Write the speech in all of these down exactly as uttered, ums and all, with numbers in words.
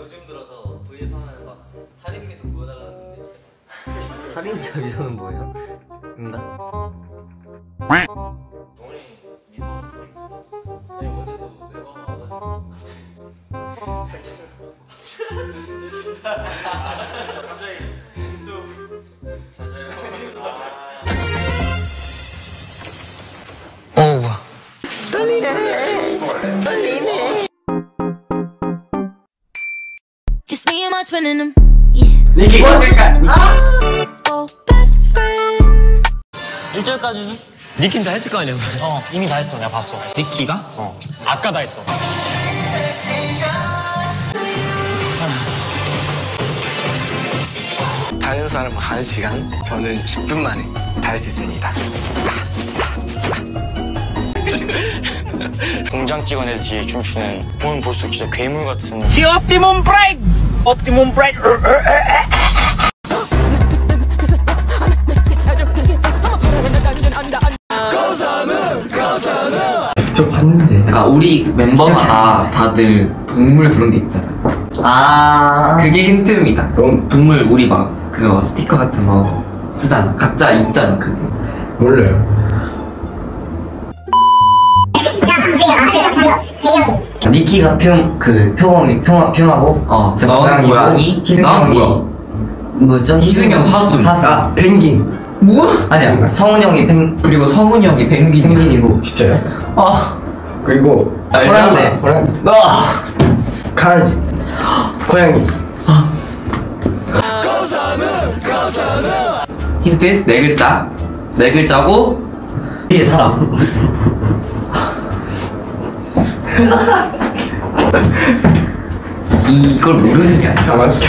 요즘 들어서 브이앱 하면 막 살인 미소 보여달라는데 진짜 살인자 미소는 뭐예요? 응가? 동훈이 미소 네 어제도 매번 와가지고 갑자기 또 자자요. 어우 떨리네 떨리네. Just me and my twin in them. Yeah. 니키 색깔. Oh, best friend. 일 절까지는? 니키는 다 했을 거 아니야? 어 이미 다 했어. 내가 봤어. 니키가? 어 아까 다 했어. 다른 사람은 한 시간, 저는 십 분 만에 다 할 수 있습니다. 공장 찍어내듯이 춤추는 보면 볼수록 진짜 괴물 같은. 시 옵티몬 브레이크! 옵티몬 브레이크! 저 봤는데. 그러니까 우리 멤버마다 다들 동물 그런 게 있잖아. 아 그게 힌트입니다. 그럼 동물 우리 막 그거 스티커 같은 거 쓰잖아. 각자 있잖아 그게. 몰라요. 니키가 표, 그 표범이 표, 표하고 어, 저 너는 고양이, 희승형이 나 뭐죠? 희승형 사슴. 사슴. 아, 펭귄. 뭐? 아니야 성훈 형이 펭 그리고 성훈이 형이 펭귄. 펭귄이고. 진짜요? 아, 그리고 호랑이. 호랑이. 아, 강아지. 고양이. 힌트 네 글자. 네 글자고 이게 사람. 이걸 모르는 게 아니야. 사막형.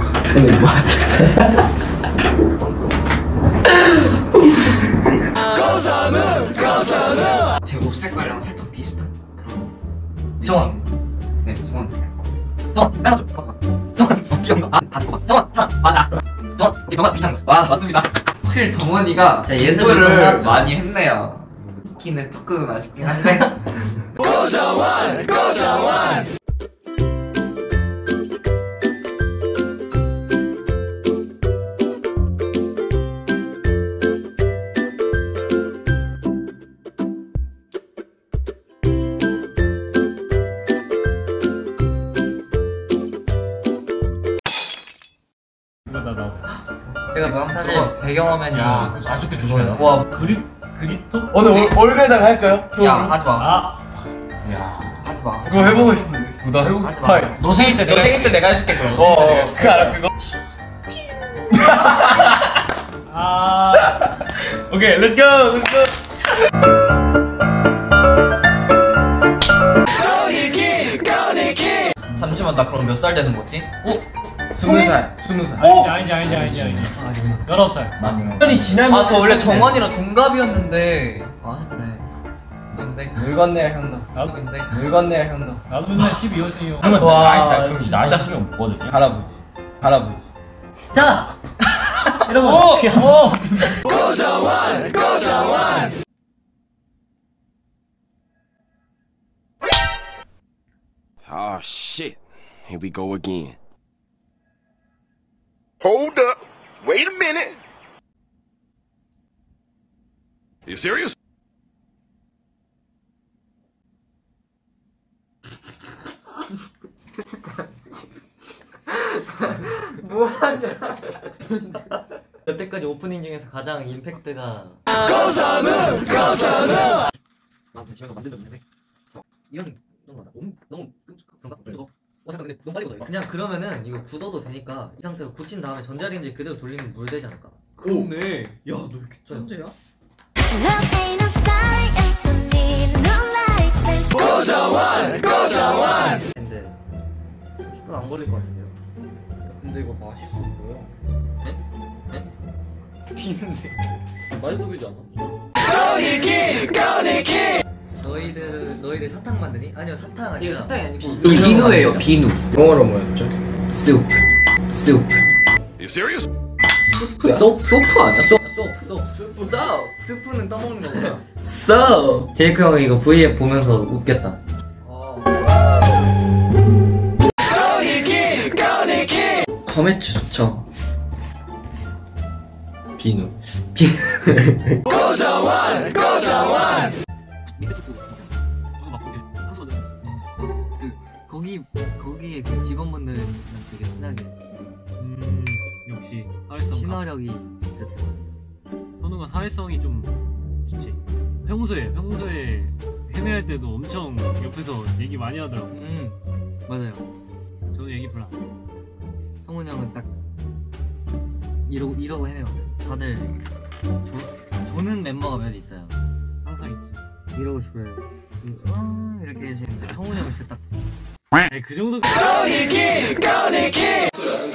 제 옷 색깔이랑 살짝 비슷한 그런. 정원. 네, 정원. 정원 깔아줘. 정원 귀여운 거. 아 받고 봐. 정원 사람 맞아. 정원 우리 정원 미창. 와 맞습니다. 확실히 정원이가 자, 예습을 좀 공부를 해왔죠. 많이 했네요. 키는 조금 아쉽긴 한데. 고정환, 고정환. 제가 지금 사실 저거- 배경화면이 야 그거 안 좋게 조심해라. 와 그리 그리토? 오늘 올- 올배당 할까요? 야, 하지 마. 아 하지 마. 그거 해보고 싶은데. 나 해보고 하지 마. 싶어. 너 생일 때 너 내가 생일 때 내가 해줄게 그럼. 어, 어, 그거 알아, 그거? 아 오케이, 렛츠고, 렛츠고. 잠시만 나 그럼 몇 살 되는 거지? 스무 살, 스무 살. 아니지 아니지 아니지 아니지 열아홉 살. 년이 지나면. 아 저 원래 정원이랑 동갑이었는데. 아 네. 근데 늙었네요, 형도. 나도 근데 늙었네요, 형도. 나도 맨날 십이였어요. 와, 그럼 나이 수이 없거든요. 할아버지. 할아버지. 자 여러분 오! 고정환, 고정환. Oh shit. Here we go again. Hold up. Wait a minute. You serious? 여태까지 오프닝 중에서 가장 임팩트가 고선우, 고선우. 나 집에서 만들도 되는데. 이건 너무 많아. 너무 너무 그런가? 어 잠깐 근데 너무 빨리 걷어. 그냥 그러면은 이거 굳어도 되니까 이 상태로 굳힌 다음에 전자레인지 그대로 돌리면 물 되지 않을까? 그렇네. 야너 이렇게 천재야? Love ain't no science, don't need no license. 고정환, 고정환. 근데 십 분 안 걸릴 것 같은데요? 근데 이거 맛있어 보여. 비는데 맛있어 보이지 않아? 꼬니키, 꼬니키. 너희들 너희들 사탕 만드니? 아니요 사탕 이거 아니라 사탕이 아니고 비누예요 비누. 영어로 뭐였죠? soup. soup. You serious? 소프 소프 아니야? 쏙쏙 스프 스프는 떠먹는 거구나. so 제이크 형이 이거 브이앱 보면서 웃겼다. 어. 꼬니키, 점액추 좋죠. 비누. 고정환 고정환. 밑에 쪽도 저도 막 이렇게 한수 맞아요. 그 거기 거기에 그 직원분들이랑 되게 친하게. 음 역시 사회성. 친화력이 진짜 대박. 선우가 사회성이 좀 좋지. 평소에 평소에 헤매할 때도 엄청 옆에서 얘기 많이 하더라고. 음 맞아요. 저는 얘기 별로 안 해요. 성훈이 형은 딱 이러고 이러고 헤매거든. 다들 조, 조는 멤버가 몇 있어요. 항상 있지. 이러고 싶어요. 어, 이렇게 계시는데 성훈이 형은 진짜 딱. 아니 그 정도. 꺼니키 꺼니키.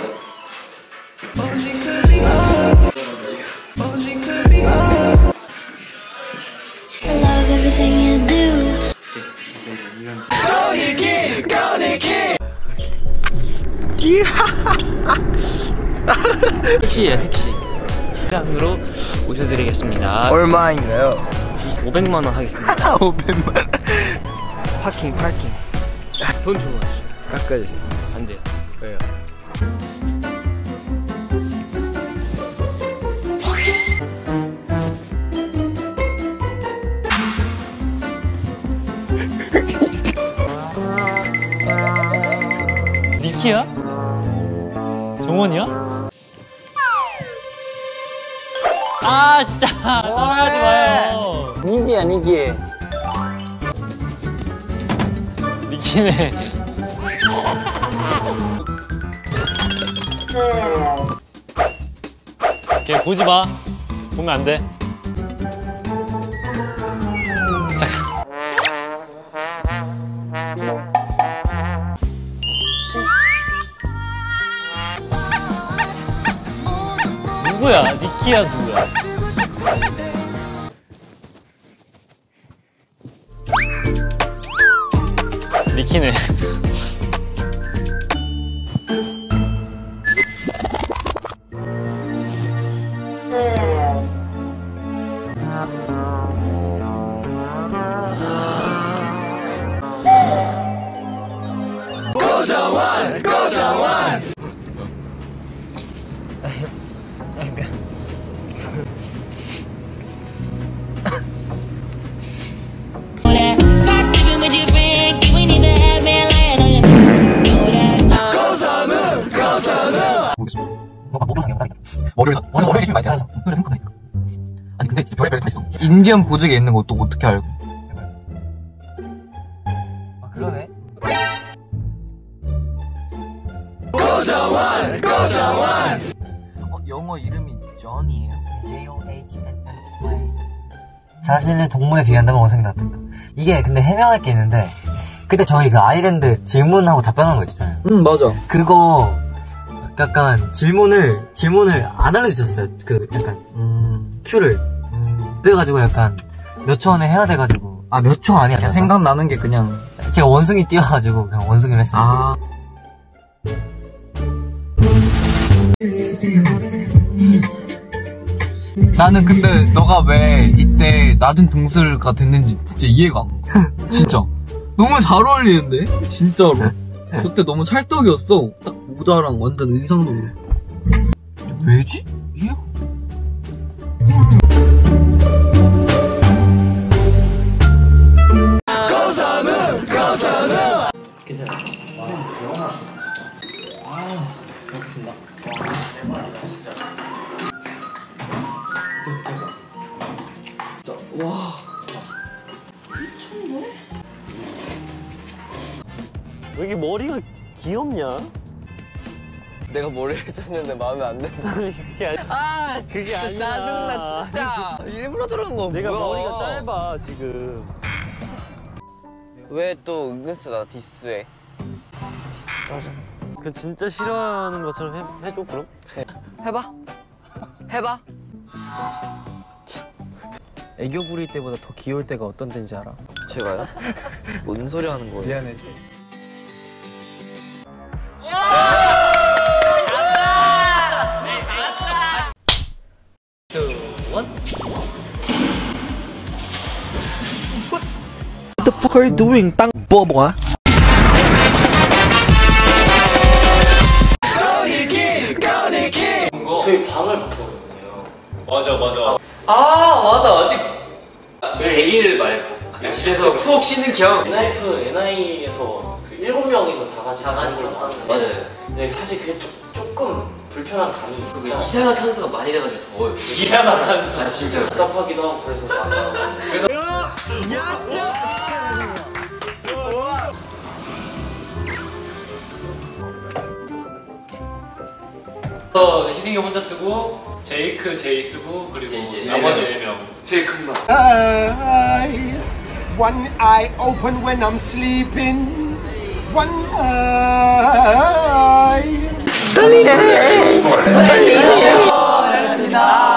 I love everything you do. 꺼니키 꺼니키. 택시예요 택시. 으로 모셔드리겠습니다. 얼마인가요? 오백만 원 하겠습니다. 오백만 원. 파킹 파킹. 돈 주고 가시죠. 깎아주세요. 안 돼요. 왜요? 니키야? 정원이야? 아 진짜 따라하지 마요. 니키야 니키. 니키네. 걔 보지 마. 보면 안 돼. 잠깐. 누구야? 니키야 누구야? 니키네. 고정환 고정환. 고선우 고선우. 뭔가 목욕 상태 머리를 머리 머리 힘이 많이 돼서 머리 행복하니까. 아니 근데 진짜 별의별 다 있어. 인디언 보직에 있는 것도 어떻게 알고? 아 그러네. 고정환 고정환. 어, 영어 이름이 존이에요. J O H N N Y. 자신을 동물에 비유한다면 어떻게 생각합니까? 이게 근데 해명할 게 있는데 그때 저희 그 아일랜드 질문하고 답변한 거 있잖아요. 응 맞아. 그거 약간 질문을 질문을 안 알려주셨어요. 그 약간 음, 큐를. 음. 그래가지고 약간 몇 초 안에 해야 돼가지고 아 몇 초 아니야. 생각나는 게 그냥 제가 원숭이 띄워가지고 그냥 원숭이를 했어요. 아. 나는 근데 너가 왜 이때 낮은 등수가 됐는지 진짜 이해가 안 가. 진짜 너무 잘 어울리는데? 진짜로 그때 너무 찰떡이었어. 딱 모자랑 완전 의상도 왜지? 이해가 고선우 고선우. 괜찮아. 아, 먹겠습니다. 와. 왜 이렇게 머리가 귀엽냐? 내가 머리 해줬는데 마음에 안 든다. 그게 아니. 아 그게 아니야. 짜증나 진짜. 일부러 저러는 거 내가 뭐야? 머리가 짧아 지금. 왜 또 은근슬 나 디스해? 진짜 짜증. 그 진짜 싫어하는 것처럼 해, 해줘 그럼? 해봐. 해봐. 애교 부릴 때보다 더 귀여울 때가 어떤 때인지 알아? 제가요? 뭔 소리 하는 거예요? 미안해. What the fuck are you doing? 땅 뽀뽀아? 꺼니키 맞아 맞아. 아 맞아 아직 그 얘기를 말해봐. 집에서 푹 쉬는 겸 엔하이프 엔하이에서 그 일곱 명이서 다 같이 다 같이 있었어. 맞아요. 근데 사실 그게 조, 조금 불편한 감이 그리고 이산화탄소가 많이 돼가지고 더워요. 이산화탄소. 아 진짜 답답하기도 하고 그래서 안 나와서 그래서 어, 희승이 혼자 쓰고 제이크 제이 쓰고 그리고 제이, 나머지 네 명. 제일 큰 거. One eye open when I'm sleeping. One eye. 떨리네. 떨리네.